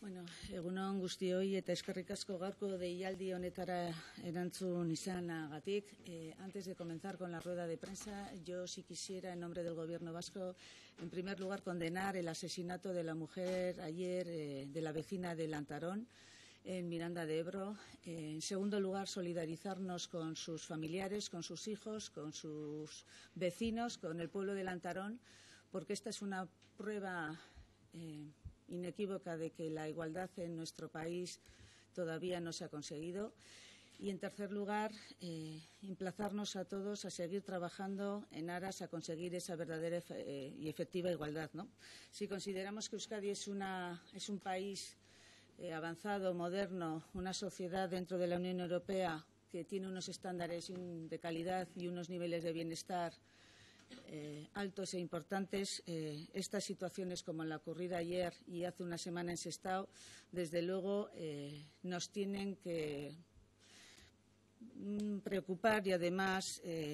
Bueno, egunon guztioi eta eskerrik asko gaurko deialdi honetara erantzun izanagatik. Antes de comenzar con la rueda de prensa, yo sí quisiera, en nombre del Gobierno vasco, en primer lugar condenar el asesinato de la mujer ayer de la vecina de Lantarón, en Miranda de Ebro. En segundo lugar, solidarizarnos con sus familiares, con sus hijos, con sus vecinos, con el pueblo de Lantarón, porque esta es una prueba inequívoca de que la igualdad en nuestro país todavía no se ha conseguido. Y, en tercer lugar, emplazarnos a todos a seguir trabajando en aras a conseguir esa verdadera y efectiva igualdad, ¿no? Si consideramos que Euskadi es un país avanzado, moderno, una sociedad dentro de la Unión Europea que tiene unos estándares de calidad y unos niveles de bienestar altos e importantes, estas situaciones como la ocurrida ayer y hace una semana en Sestao, desde luego nos tienen que preocupar y además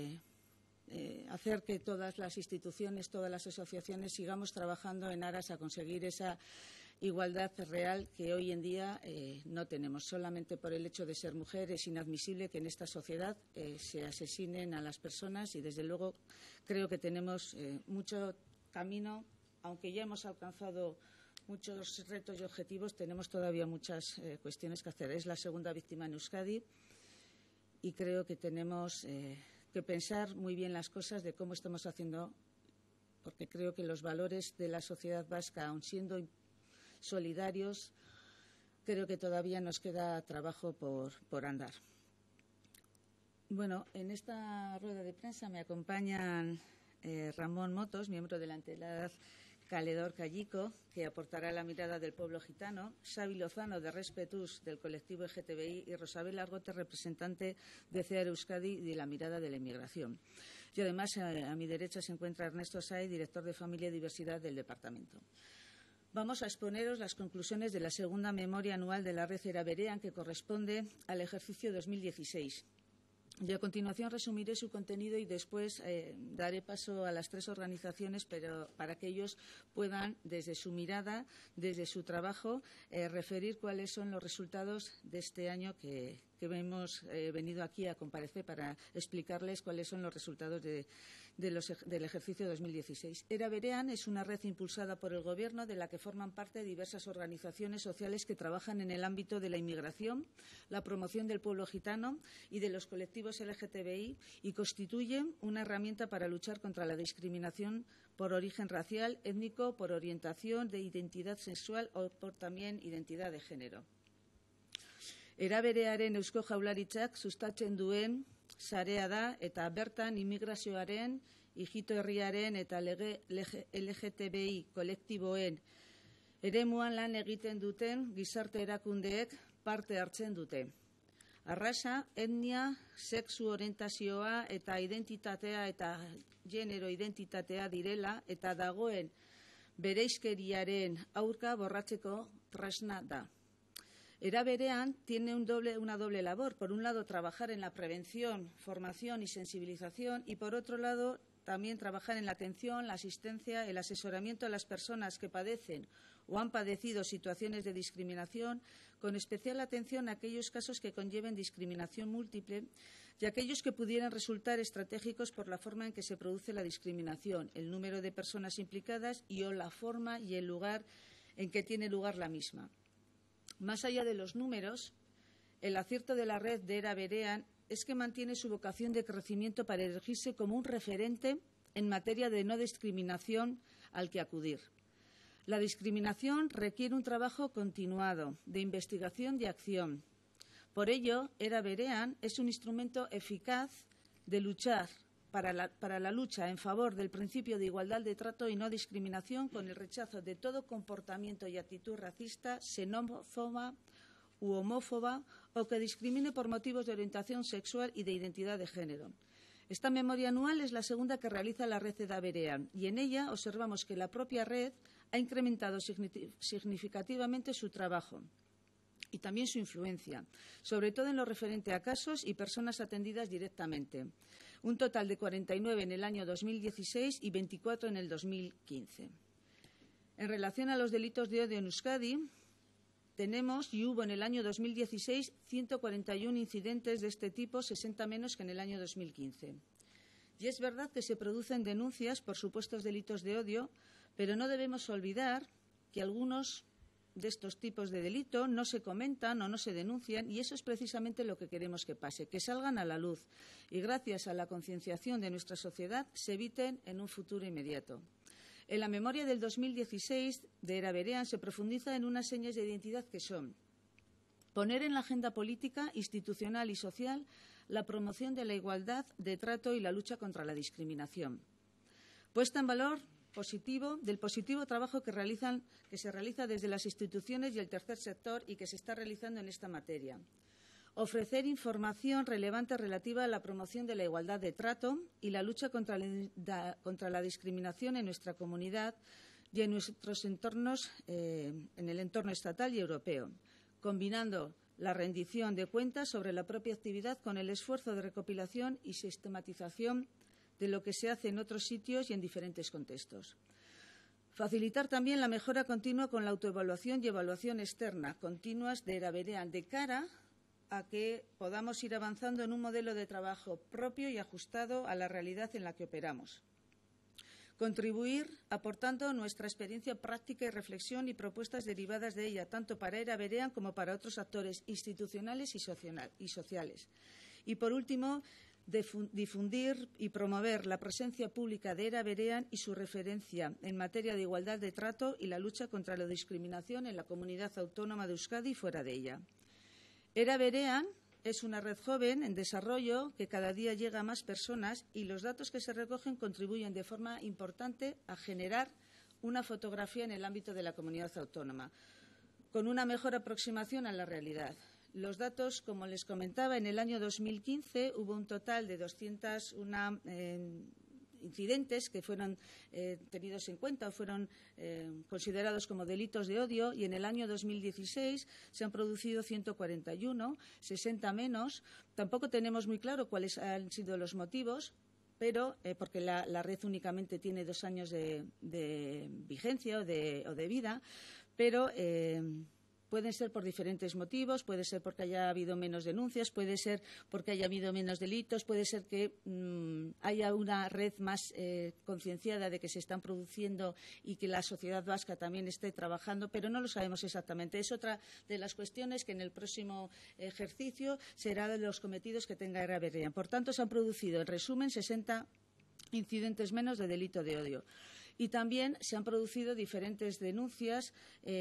hacer que todas las instituciones, todas las asociaciones sigamos trabajando en aras a conseguir esa igualdad real que hoy en día no tenemos. Solamente por el hecho de ser mujer es inadmisible que en esta sociedad se asesinen a las personas y, desde luego, creo que tenemos mucho camino. Aunque ya hemos alcanzado muchos retos y objetivos, tenemos todavía muchas cuestiones que hacer. Es la segunda víctima en Euskadi y creo que tenemos que pensar muy bien las cosas de cómo estamos haciendo, porque creo que los valores de la sociedad vasca, aun siendo solidarios, creo que todavía nos queda trabajo por andar. Bueno, en esta rueda de prensa me acompañan Ramón Motos, miembro de la entidad Caledor Callico, que aportará la mirada del pueblo gitano, Xavi Lozano, de Respetus, del colectivo LGTBI, y Rosabel Argote, representante de CEAR Euskadi y de la mirada de la inmigración. Y además, a mi derecha se encuentra Ernesto Say, director de Familia y Diversidad del departamento. Vamos a exponeros las conclusiones de la segunda memoria anual de la red Era Berean, que corresponde al ejercicio 2016. Y a continuación resumiré su contenido y después daré paso a las tres organizaciones para que ellos puedan, desde su mirada, desde su trabajo, referir cuáles son los resultados de este año que hemos venido aquí a comparecer para explicarles cuáles son los resultados del ejercicio 2016. Era Berean es una red impulsada por el Gobierno, de la que forman parte diversas organizaciones sociales que trabajan en el ámbito de la inmigración, la promoción del pueblo gitano y de los colectivos LGTBI, y constituyen una herramienta para luchar contra la discriminación por origen racial, étnico, por orientación de identidad sexual o por también identidad de género. Era Berearen Eusko Jaurlaritzak sustatzen duen sarea da eta bertan immigrazioaren, ijito herriaren eta LGTBI kolektiboen eremuan lan egiten duten gizarte erakundeek parte hartzen dute. Arraza, etnia, sexu orientazioa eta identitatea eta genero identitatea direla eta dagoen bereizkeriaren aurka borratzeko tresna da. Era Berean tiene una doble labor. Por un lado, trabajar en la prevención, formación y sensibilización, y por otro lado, también trabajar en la atención, la asistencia, el asesoramiento a las personas que padecen o han padecido situaciones de discriminación, con especial atención a aquellos casos que conlleven discriminación múltiple y aquellos que pudieran resultar estratégicos por la forma en que se produce la discriminación, el número de personas implicadas y o la forma y el lugar en que tiene lugar la misma. Más allá de los números, el acierto de la red de Era Berean es que mantiene su vocación de crecimiento para erigirse como un referente en materia de no discriminación al que acudir. La discriminación requiere un trabajo continuado de investigación y acción. Por ello, Era Berean es un instrumento eficaz de luchar para la lucha en favor del principio de igualdad de trato y no discriminación, con el rechazo de todo comportamiento y actitud racista, xenófoba u homófoba o que discrimine por motivos de orientación sexual y de identidad de género. Esta memoria anual es la segunda que realiza la red Era Berean y en ella observamos que la propia red ha incrementado significativamente su trabajo y también su influencia, sobre todo en lo referente a casos y personas atendidas directamente. Un total de 49 en el año 2016 y 24 en el 2015. En relación a los delitos de odio en Euskadi, tenemos y hubo en el año 2016 141 incidentes de este tipo, 60 menos que en el año 2015. Y es verdad que se producen denuncias por supuestos delitos de odio, pero no debemos olvidar que algunos de estos tipos de delito no se comentan o no se denuncian, y eso es precisamente lo que queremos que pase, que salgan a la luz y gracias a la concienciación de nuestra sociedad se eviten en un futuro inmediato. En la memoria del 2016 de Era Berean se profundiza en unas señas de identidad que son poner en la agenda política, institucional y social la promoción de la igualdad de trato y la lucha contra la discriminación. Puesta en valor del positivo trabajo que se realiza desde las instituciones y el tercer sector y que se está realizando en esta materia. Ofrecer información relevante relativa a la promoción de la igualdad de trato y la lucha contra la discriminación en nuestra comunidad y en nuestros entornos, en el entorno estatal y europeo, combinando la rendición de cuentas sobre la propia actividad con el esfuerzo de recopilación y sistematización de lo que se hace en otros sitios y en diferentes contextos. Facilitar también la mejora continua con la autoevaluación y evaluación externa continuas de Era Berean, de cara a que podamos ir avanzando en un modelo de trabajo propio y ajustado a la realidad en la que operamos. Contribuir aportando nuestra experiencia práctica y reflexión y propuestas derivadas de ella, tanto para Era Berean como para otros actores institucionales y sociales. Y, por último, difundir y promover la presencia pública de Era Berean y su referencia en materia de igualdad de trato y la lucha contra la discriminación en la comunidad autónoma de Euskadi y fuera de ella. Era Berean es una red joven en desarrollo que cada día llega a más personas y los datos que se recogen contribuyen de forma importante a generar una fotografía en el ámbito de la comunidad autónoma, con una mejor aproximación a la realidad. Los datos, como les comentaba, en el año 2015 hubo un total de 201 incidentes que fueron tenidos en cuenta o fueron considerados como delitos de odio, y en el año 2016 se han producido 141, 60 menos. Tampoco tenemos muy claro cuáles han sido los motivos, pero porque la red únicamente tiene 2 años de vigencia o de vida, pero pueden ser por diferentes motivos, puede ser porque haya habido menos denuncias, puede ser porque haya habido menos delitos, puede ser que haya una red más concienciada de que se están produciendo y que la sociedad vasca también esté trabajando, pero no lo sabemos exactamente. Es otra de las cuestiones que en el próximo ejercicio será de los cometidos que tenga Era Berean. Por tanto, se han producido, en resumen, 60 incidentes menos de delito de odio. Y también se han producido diferentes denuncias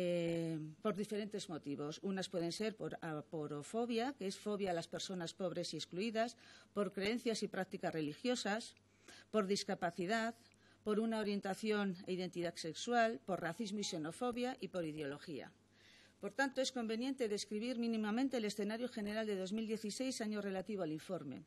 por diferentes motivos. Unas pueden ser por aporofobia, que es fobia a las personas pobres y excluidas, por creencias y prácticas religiosas, por discapacidad, por una orientación e identidad sexual, por racismo y xenofobia y por ideología. Por tanto, es conveniente describir mínimamente el escenario general de 2016, año relativo al informe.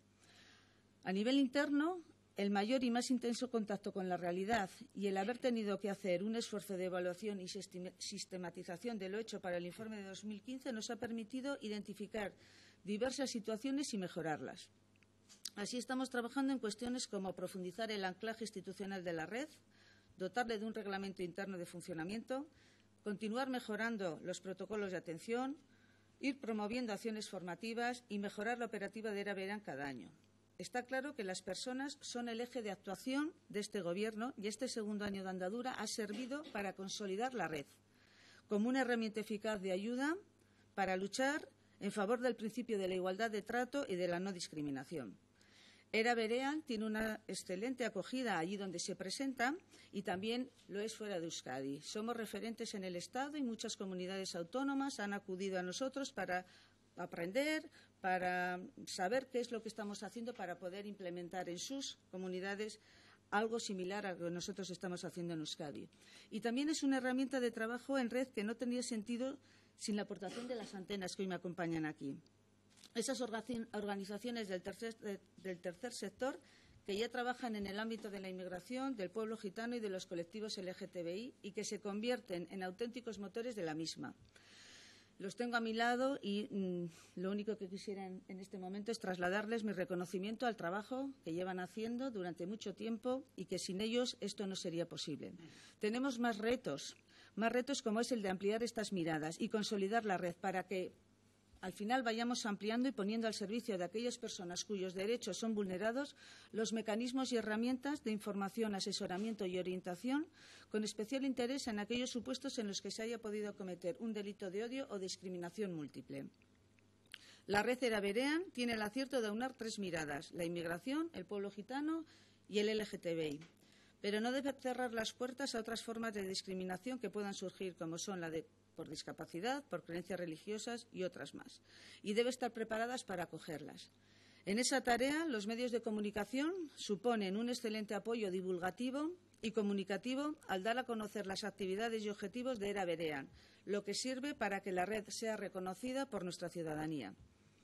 A nivel interno, el mayor y más intenso contacto con la realidad y el haber tenido que hacer un esfuerzo de evaluación y sistematización de lo hecho para el informe de 2015 nos ha permitido identificar diversas situaciones y mejorarlas. Así estamos trabajando en cuestiones como profundizar el anclaje institucional de la red, dotarle de un reglamento interno de funcionamiento, continuar mejorando los protocolos de atención, ir promoviendo acciones formativas y mejorar la operativa de Era Berean cada año. Está claro que las personas son el eje de actuación de este Gobierno y este segundo año de andadura ha servido para consolidar la red como una herramienta eficaz de ayuda para luchar en favor del principio de la igualdad de trato y de la no discriminación. Era Berean tiene una excelente acogida allí donde se presenta y también lo es fuera de Euskadi. Somos referentes en el Estado y muchas comunidades autónomas han acudido a nosotros para aprender, para saber qué es lo que estamos haciendo para poder implementar en sus comunidades algo similar a lo que nosotros estamos haciendo en Euskadi. Y también es una herramienta de trabajo en red que no tendría sentido sin la aportación de las antenas que hoy me acompañan aquí. Esas organizaciones del tercer sector que ya trabajan en el ámbito de la inmigración, del pueblo gitano y de los colectivos LGTBI y que se convierten en auténticos motores de la misma. Los tengo a mi lado y lo único que quisiera en este momento es trasladarles mi reconocimiento al trabajo que llevan haciendo durante mucho tiempo y que sin ellos esto no sería posible. Tenemos más retos más retos como es el de ampliar estas miradas y consolidar la red para que al final vayamos ampliando y poniendo al servicio de aquellas personas cuyos derechos son vulnerados los mecanismos y herramientas de información, asesoramiento y orientación, con especial interés en aquellos supuestos en los que se haya podido cometer un delito de odio o discriminación múltiple. La red Era Berean tiene el acierto de aunar 3 miradas: la inmigración, el pueblo gitano y el LGTBI. Pero no debe cerrar las puertas a otras formas de discriminación que puedan surgir, como son la de por discapacidad, por creencias religiosas y otras más, y debe estar preparadas para acogerlas. En esa tarea, los medios de comunicación suponen un excelente apoyo divulgativo y comunicativo al dar a conocer las actividades y objetivos de Era Berean, lo que sirve para que la red sea reconocida por nuestra ciudadanía.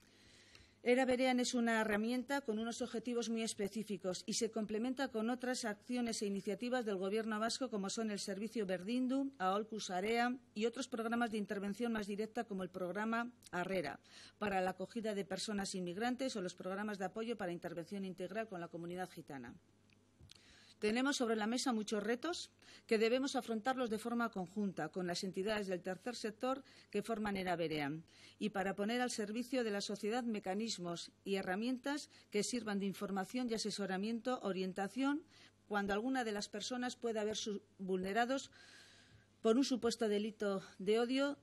Era Berean es una herramienta con unos objetivos muy específicos y se complementa con otras acciones e iniciativas del Gobierno vasco, como son el Servicio Berdindu, Aholku Sarea y otros programas de intervención más directa, como el programa Harrera, para la acogida de personas inmigrantes, o los programas de apoyo para intervención integral con la comunidad gitana. Tenemos sobre la mesa muchos retos que debemos afrontarlos de forma conjunta con las entidades del tercer sector que forman Era Berean, y para poner al servicio de la sociedad mecanismos y herramientas que sirvan de información y asesoramiento, orientación, cuando alguna de las personas pueda haber vulnerados por un supuesto delito de odio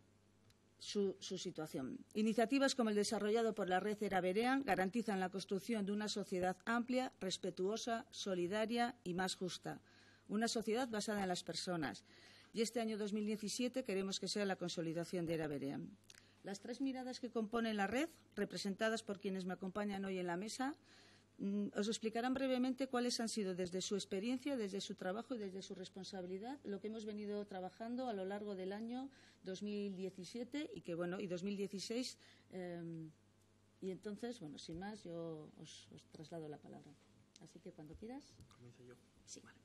su situación. Iniciativas como el desarrollado por la red Era Berean garantizan la construcción de una sociedad amplia, respetuosa, solidaria y más justa. Una sociedad basada en las personas. Y este año 2017 queremos que sea la consolidación de Era Berean. Las 3 miradas que componen la red, representadas por quienes me acompañan hoy en la mesa, os explicarán brevemente cuáles han sido, desde su experiencia, desde su trabajo y desde su responsabilidad, lo que hemos venido trabajando a lo largo del año 2017 y 2016. Y entonces, sin más, yo os traslado la palabra. Así que cuando quieras. ¿Comienzo yo? Sí. Vale.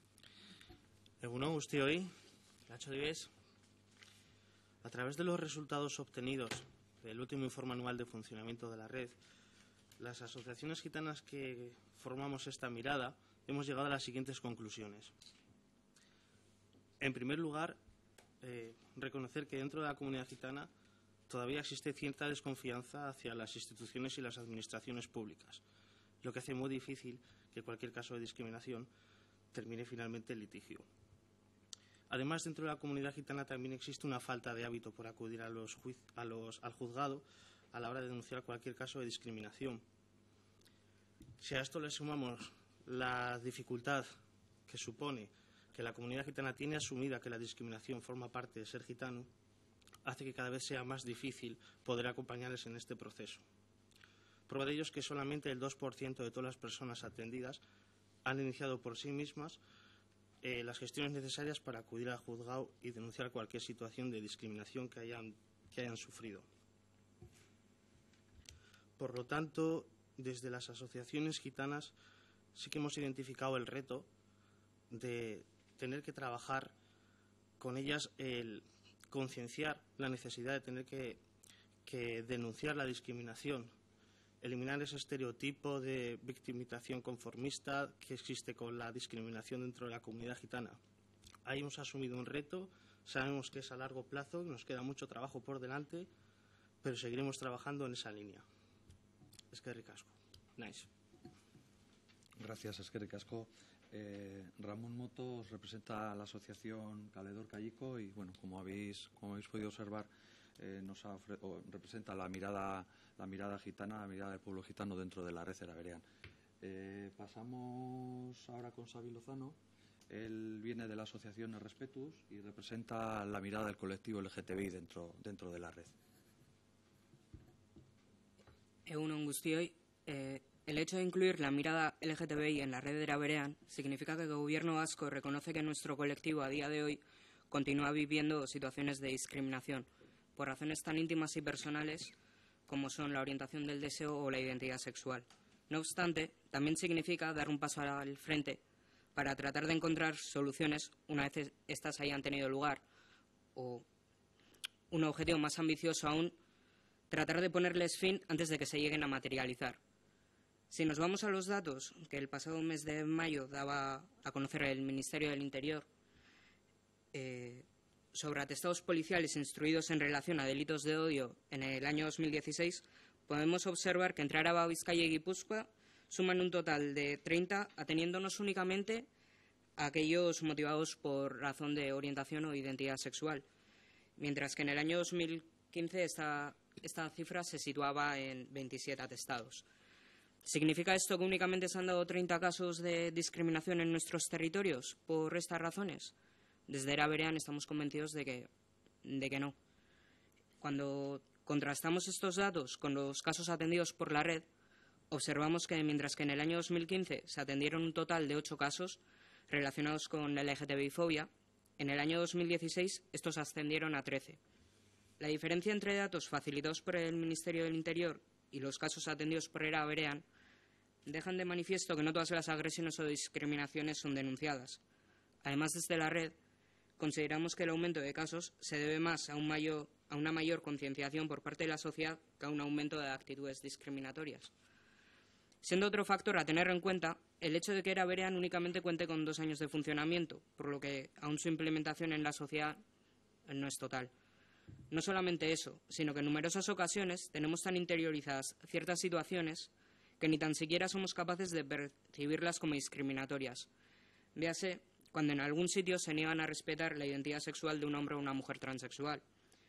Egunon guztioi, Gatxo Dibes. A través de los resultados obtenidos del último informe anual de funcionamiento de la red, las asociaciones gitanas que formamos esta mirada hemos llegado a las siguientes conclusiones. En primer lugar, reconocer que dentro de la comunidad gitana todavía existe cierta desconfianza hacia las instituciones y las administraciones públicas, lo que hace muy difícil que cualquier caso de discriminación termine finalmente en litigio. Además, dentro de la comunidad gitana también existe una falta de hábito por acudir al juzgado a la hora de denunciar cualquier caso de discriminación. Si a esto le sumamos la dificultad que supone que la comunidad gitana tiene asumida que la discriminación forma parte de ser gitano, hace que cada vez sea más difícil poder acompañarles en este proceso. Prueba de ello es que solamente el 2% de todas las personas atendidas han iniciado por sí mismas las gestiones necesarias para acudir al juzgado y denunciar cualquier situación de discriminación que hayan sufrido. Por lo tanto, desde las asociaciones gitanas sí que hemos identificado el reto de tener que trabajar con ellas, el concienciar la necesidad de tener que denunciar la discriminación, eliminar ese estereotipo de victimización conformista que existe con la discriminación dentro de la comunidad gitana. Ahí hemos asumido un reto, sabemos que es a largo plazo, nos queda mucho trabajo por delante, pero seguiremos trabajando en esa línea. Eskerrik asko. Nice. Gracias, Eskerrik asko. Ramón Motos representa a la asociación Caledor Callico y, bueno, como habéis podido observar, representa la mirada gitana, la mirada del pueblo gitano dentro de la red Era Berean. Pasamos ahora con Xavi Lozano. Él viene de la asociación Respetus y representa la mirada del colectivo LGTBI dentro de la red. Egunon guztioi, el hecho de incluir la mirada LGTBI en la red de Era Berean significa que el Gobierno vasco reconoce que nuestro colectivo a día de hoy continúa viviendo situaciones de discriminación por razones tan íntimas y personales como son la orientación del deseo o la identidad sexual. No obstante, también significa dar un paso al frente para tratar de encontrar soluciones una vez estas hayan tenido lugar, o un objetivo más ambicioso aún, tratar de ponerles fin antes de que se lleguen a materializar. Si nos vamos a los datos que el pasado mes de mayo daba a conocer el Ministerio del Interior sobre atestados policiales instruidos en relación a delitos de odio en el año 2016, podemos observar que entre Araba, Vizcaya y Guipúzcoa suman un total de 30, ateniéndonos únicamente a aquellos motivados por razón de orientación o identidad sexual, mientras que en el año 2015 esta cifra se situaba en 27 atestados. ¿Significa esto que únicamente se han dado 30 casos de discriminación en nuestros territorios por estas razones? Desde Era Berean estamos convencidos de que no. Cuando contrastamos estos datos con los casos atendidos por la red, observamos que mientras que en el año 2015 se atendieron un total de 8 casos relacionados con la LGTBI-fobia, en el año 2016 estos ascendieron a 13. La diferencia entre datos facilitados por el Ministerio del Interior y los casos atendidos por Era Berean dejan de manifiesto que no todas las agresiones o discriminaciones son denunciadas. Además, desde la red, consideramos que el aumento de casos se debe más a una mayor concienciación por parte de la sociedad que a un aumento de actitudes discriminatorias. Siendo otro factor a tener en cuenta el hecho de que Era Berean únicamente cuente con 2 años de funcionamiento, por lo que aún su implementación en la sociedad no es total. No solamente eso, sino que en numerosas ocasiones tenemos tan interiorizadas ciertas situaciones que ni tan siquiera somos capaces de percibirlas como discriminatorias. Véase cuando en algún sitio se niegan a respetar la identidad sexual de un hombre o una mujer transexual.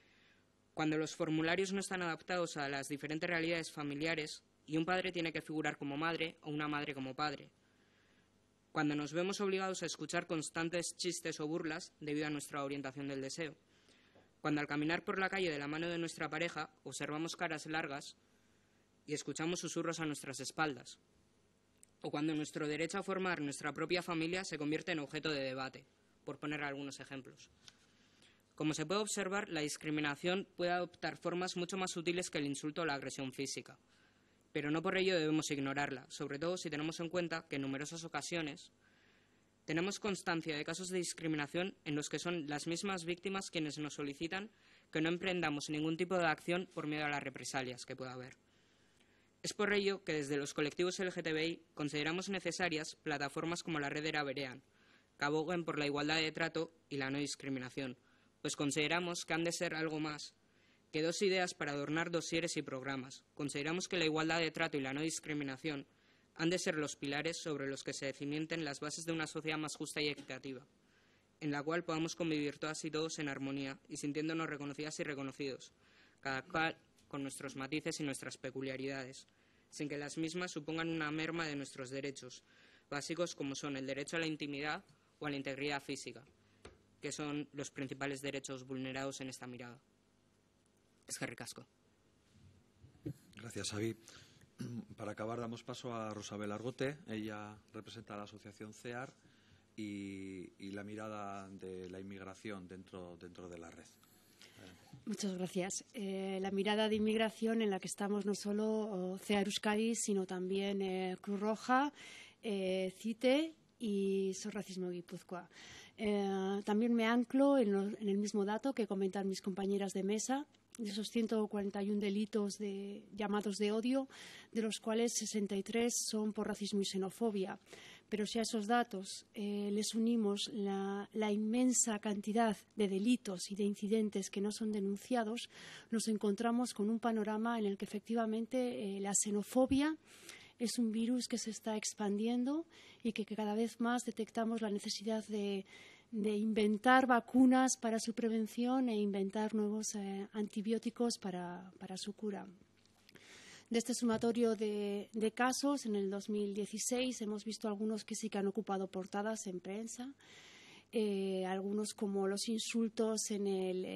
Cuando los formularios no están adaptados a las diferentes realidades familiares y un padre tiene que figurar como madre o una madre como padre. Cuando nos vemos obligados a escuchar constantes chistes o burlas debido a nuestra orientación del deseo. Cuando al caminar por la calle de la mano de nuestra pareja observamos caras largas y escuchamos susurros a nuestras espaldas. O cuando nuestro derecho a formar nuestra propia familia se convierte en objeto de debate, por poner algunos ejemplos. Como se puede observar, la discriminación puede adoptar formas mucho más sutiles que el insulto o la agresión física, pero no por ello debemos ignorarla, sobre todo si tenemos en cuenta que en numerosas ocasiones tenemos constancia de casos de discriminación en los que son las mismas víctimas quienes nos solicitan que no emprendamos ningún tipo de acción por miedo a las represalias que pueda haber. Es por ello que desde los colectivos LGTBI consideramos necesarias plataformas como la red Era Berean, que aboguen por la igualdad de trato y la no discriminación, pues consideramos que han de ser algo más que 2 ideas para adornar dosieres y programas. Consideramos que la igualdad de trato y la no discriminación han de ser los pilares sobre los que se cimienten las bases de una sociedad más justa y equitativa, en la cual podamos convivir todas y todos en armonía y sintiéndonos reconocidas y reconocidos, cada cual con nuestros matices y nuestras peculiaridades, sin que las mismas supongan una merma de nuestros derechos básicos como son el derecho a la intimidad o a la integridad física, que son los principales derechos vulnerados en esta mirada. Eskerrik asko. Gracias, Xavi. Para acabar, damos paso a Rosabel Argote. Ella representa a la asociación CEAR y la mirada de la inmigración dentro de la red. Muchas gracias. La mirada de inmigración en la que estamos no solo CEAR Euskadi, sino también Cruz Roja, CITE y SOS Racismo Guipúzcoa. También me anclo en el mismo dato que comentan mis compañeras de mesa, de esos 141 delitos llamados de odio, de los cuales 63 son por racismo y xenofobia. Pero si a esos datos les unimos la inmensa cantidad de delitos y de incidentes que no son denunciados, nos encontramos con un panorama en el que efectivamente la xenofobia es un virus que se está expandiendo y que cada vez más detectamos la necesidad de inventar vacunas para su prevención e inventar nuevos antibióticos para su cura. De este sumatorio de casos, en el 2016 hemos visto algunos que sí que han ocupado portadas en prensa, algunos como los insultos en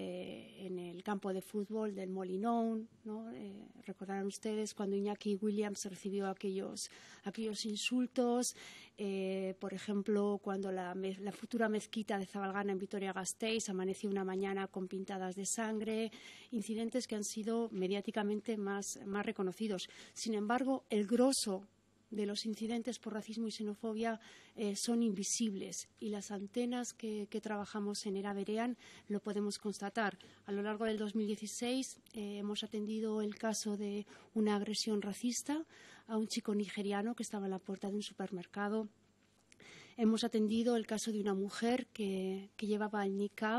el campo de fútbol del Molinón, ¿no? Recordarán ustedes cuando Iñaki Williams recibió aquellos insultos, por ejemplo, cuando la futura mezquita de Zabalgana en Vitoria-Gasteiz amaneció una mañana con pintadas de sangre, incidentes que han sido mediáticamente más reconocidos. Sin embargo, el grosso de los incidentes por racismo y xenofobia son invisibles y las antenas que trabajamos en Era Berean lo podemos constatar. A lo largo del 2016 hemos atendido el caso de una agresión racista a un chico nigeriano que estaba en la puerta de un supermercado. Hemos atendido el caso de una mujer que llevaba el niqab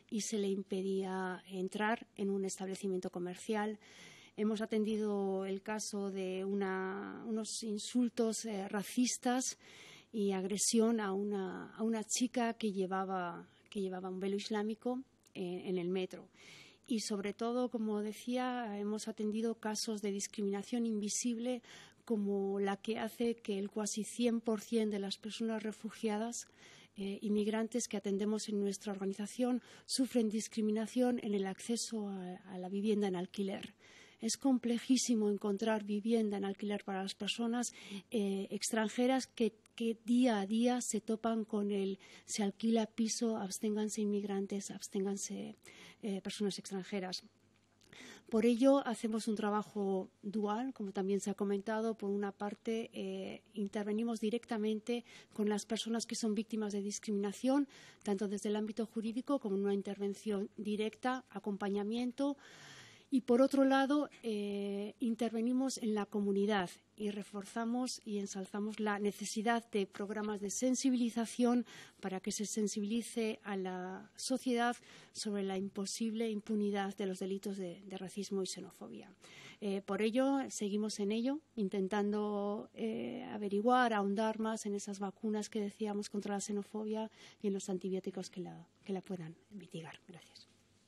y se le impedía entrar en un establecimiento comercial. Hemos atendido el caso de unos insultos racistas y agresión a una chica que llevaba un velo islámico en el metro. Y sobre todo, como decía, hemos atendido casos de discriminación invisible como la que hace que el casi 100% de las personas refugiadas inmigrantes que atendemos en nuestra organización sufren discriminación en el acceso a la vivienda en alquiler. Es complejísimo encontrar vivienda en alquiler para las personas extranjeras que día a día se topan con el se alquila piso, absténganse inmigrantes, absténganse personas extranjeras. Por ello, hacemos un trabajo dual, como también se ha comentado. Por una parte, intervenimos directamente con las personas que son víctimas de discriminación, tanto desde el ámbito jurídico como en una intervención directa, acompañamiento. Y, por otro lado, intervenimos en la comunidad y reforzamos y ensalzamos la necesidad de programas de sensibilización para que se sensibilice a la sociedad sobre la imposible impunidad de los delitos de racismo y xenofobia. Por ello, seguimos en ello, intentando averiguar, ahondar más en esas vacunas que decíamos contra la xenofobia y en los antibióticos que la puedan mitigar. Gracias.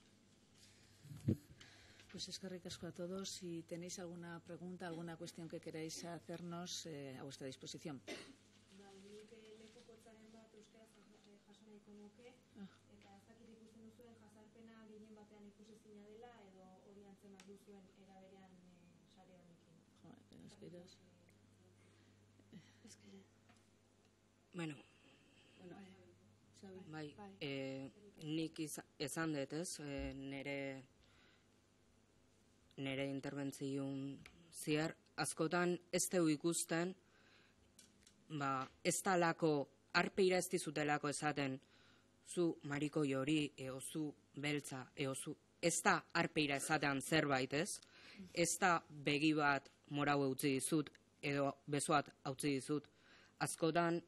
Pues es que ricasco a todos. Si tenéis alguna pregunta, alguna cuestión que queráis hacernos, a vuestra disposición. Bueno, bai, nik esan dut, ez, nire interbentzioan zehar, askotan ez deu ikusten, ez talako, arpeira ez dizutelako esaten, zu marikoi hori, eo zu beltza, eo zu, ez da arpeira esatean zerbait, ez da begi bat morau eutzi dizut, edo besoat hautzi dizut. Askotan,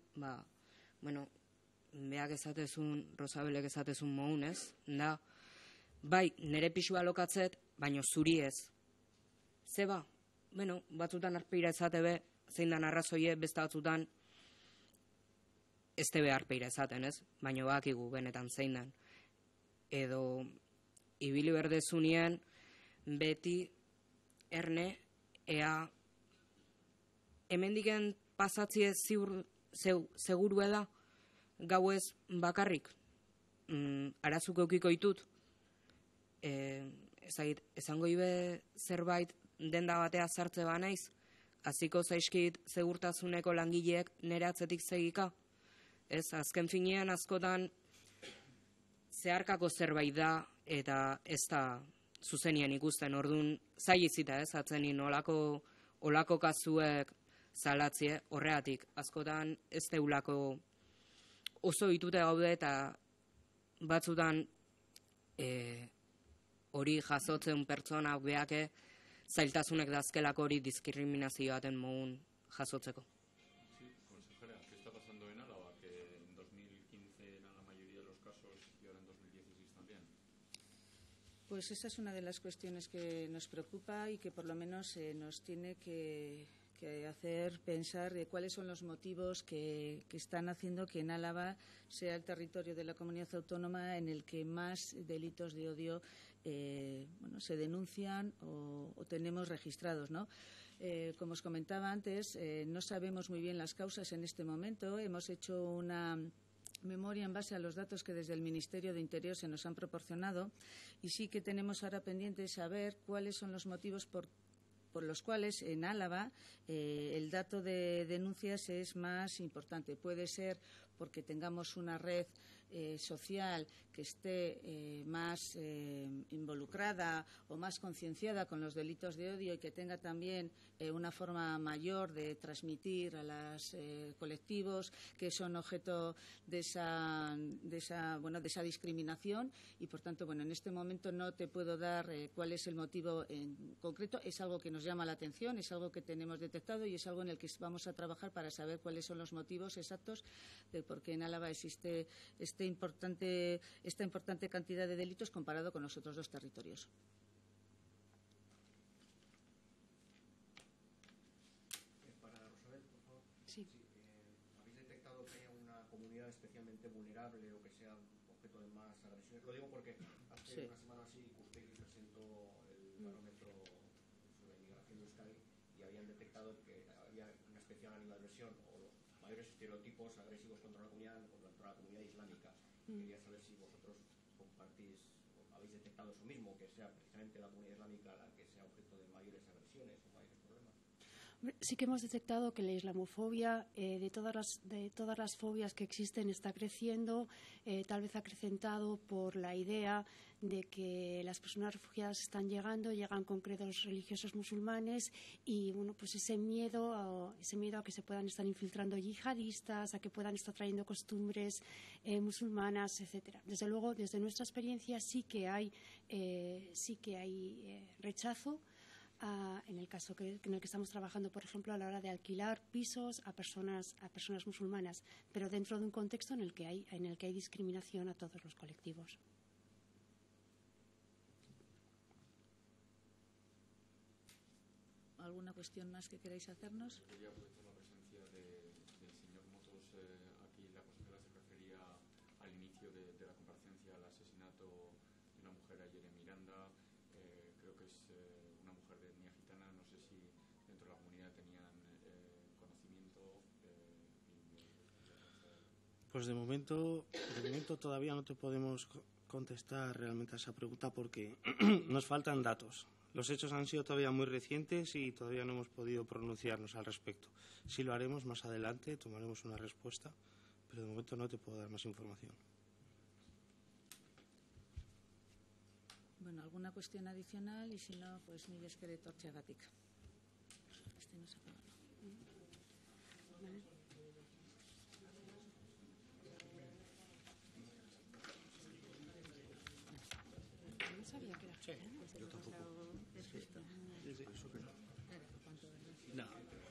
beak esatezun, Rosabelek esatezun moun, da, bai, nire pixua lokatzet, baino zuri ez. Zeba, batzutan arpeira esate be, zein dan arrazoie, beste batzutan ez tebe arpeira esaten, baino bakigu benetan zein dan. Edo, ibili berdezunien, beti, erne, ea, hemendiken pasatzie segurue da, gau ez bakarrik, arazuk eukiko ditut, esango ibe zerbait denda batea sartze banaiz, hasiko zaizkit segurtasuneko langileek nere atzetik segika. Azken finean askotan zeharkako zerbait da eta ez da zuzenien ikusten, orduan zailizita atzenin olako kasuek zalatzie, horreatik askotan ez deulako oso ditute gaude eta batzutan hori jasotzen pertsona beake zailtasunek dazkelako hori diskriminazioaten mogun jasotzeko. Sí, consejera, ¿qué está pasando en Álava? Que en 2015 eran la mayoría de los casos y ahora en 2016 también. Pues esa es una de las cuestiones que nos preocupa y que por lo menos nos tiene que hacer pensar de cuáles son los motivos que están haciendo que en Álava sea el territorio de la comunidad autónoma en el que más delitos de odio se denuncian o tenemos registrados, ¿no? Como os comentaba antes, no sabemos muy bien las causas en este momento. Hemos hecho una memoria en base a los datos que desde el Ministerio de Interior se nos han proporcionado y sí que tenemos ahora pendiente saber cuáles son los motivos por los cuales en Álava el dato de denuncias es más importante. Puede ser porque tengamos una red social que esté más involucrada o más concienciada con los delitos de odio y que tenga también una forma mayor de transmitir a los colectivos que son objeto de esa discriminación y, por tanto, en este momento no te puedo dar cuál es el motivo en concreto. Es algo que nos llama la atención, es algo que tenemos detectado y es algo en el que vamos a trabajar para saber cuáles son los motivos exactos de por qué en Álava existe este esta importante cantidad de delitos comparado con los otros dos territorios. Para Rosabel, por favor. Sí. ¿Habéis detectado que haya una comunidad especialmente vulnerable o que sea objeto de más agresiones? Lo digo porque hace una semana así Kuspeki presentó el barómetro sobre la inmigración de Euskadi y habían detectado que había una especial animadversión o los mayores estereotipos agresivos contra la comunidad islámica. Quería saber si vosotros compartís o habéis detectado eso mismo, que sea precisamente la comunidad islámica la que sea objeto de mayores agresiones o mayores problemas. Sí que hemos detectado que la islamofobia, de todas las fobias que existen, está creciendo, tal vez acrecentado por la idea de que las personas refugiadas llegan con credos religiosos musulmanes y bueno, pues ese miedo a que se puedan estar infiltrando yihadistas, a que puedan estar trayendo costumbres musulmanas, etcétera. Desde luego, desde nuestra experiencia sí que hay rechazo. En el caso en el que estamos trabajando, por ejemplo, a la hora de alquilar pisos a personas musulmanas, pero dentro de un contexto en el que hay discriminación a todos los colectivos. ¿Alguna cuestión más que queráis hacernos? Quería aprovechar la presencia del señor Motos aquí. La consejera se refería al inicio de la comparecencia al asesinato de una mujer ayer en Miranda. Creo que es una mujer de etnia gitana. No sé si dentro de la comunidad tenían conocimiento. Pues de momento todavía no te podemos contestar realmente a esa pregunta porque nos faltan datos. Los hechos han sido todavía muy recientes y todavía no hemos podido pronunciarnos al respecto. Sí lo haremos más adelante, tomaremos una respuesta, pero de momento no te puedo dar más información. Bueno, ¿alguna cuestión adicional? Y si no, pues mila esker etortzeagatik. Este no se acaba. Vale. No sabía que era gitana. Yo tampoco. No.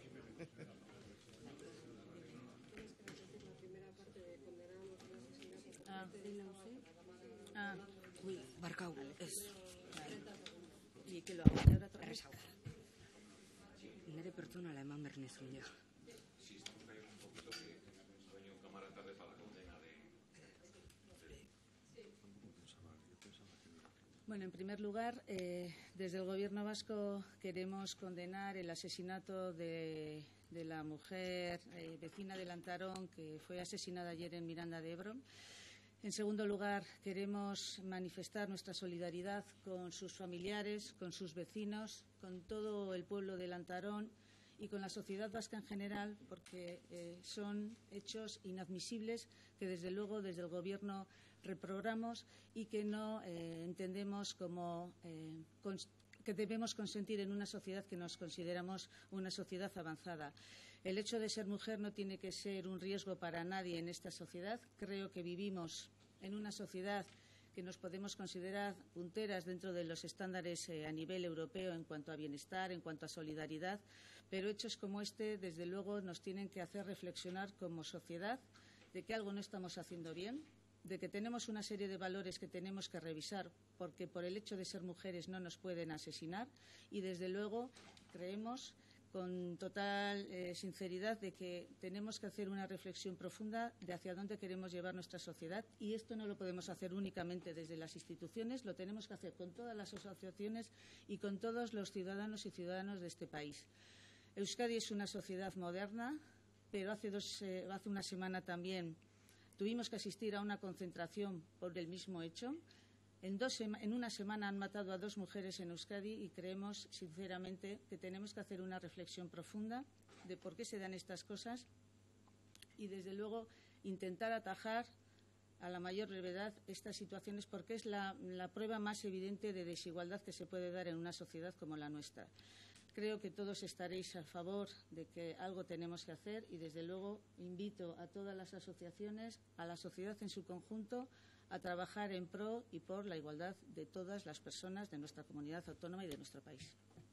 Uy, barkau, ez. ¿Y qué lo hago? ¿Y ahora otra vez? Nire pertsonala eman behar nizun, ja. Bueno, en primer lugar, desde el Gobierno vasco queremos condenar el asesinato de la mujer vecina de Lantarón que fue asesinada ayer en Miranda de Ebro. En segundo lugar, queremos manifestar nuestra solidaridad con sus familiares, con sus vecinos, con todo el pueblo de Lantarón y con la sociedad vasca en general, porque son hechos inadmisibles que, desde luego, desde el Gobierno reprogramos y que no entendemos como que debemos consentir en una sociedad que nos consideramos una sociedad avanzada. El hecho de ser mujer no tiene que ser un riesgo para nadie en esta sociedad. Creo que vivimos en una sociedad que nos podemos considerar punteras dentro de los estándares a nivel europeo en cuanto a bienestar, en cuanto a solidaridad, pero hechos como este, desde luego, nos tienen que hacer reflexionar como sociedad de que algo no estamos haciendo bien, de que tenemos una serie de valores que tenemos que revisar porque por el hecho de ser mujeres no nos pueden asesinar y, desde luego, creemos con total sinceridad de que tenemos que hacer una reflexión profunda de hacia dónde queremos llevar nuestra sociedad, y esto no lo podemos hacer únicamente desde las instituciones, lo tenemos que hacer con todas las asociaciones y con todos los ciudadanos y ciudadanas de este país. Euskadi es una sociedad moderna, pero hace una semana también tuvimos que asistir a una concentración por el mismo hecho. En una semana han matado a 2 mujeres en Euskadi y creemos, sinceramente, que tenemos que hacer una reflexión profunda de por qué se dan estas cosas y, desde luego, intentar atajar a la mayor brevedad estas situaciones, porque es la prueba más evidente de desigualdad que se puede dar en una sociedad como la nuestra. Creo que todos estaréis a favor de que algo tenemos que hacer y, desde luego, invito a todas las asociaciones, a la sociedad en su conjunto, a trabajar en pro y por la igualdad de todas las personas de nuestra comunidad autónoma y de nuestro país.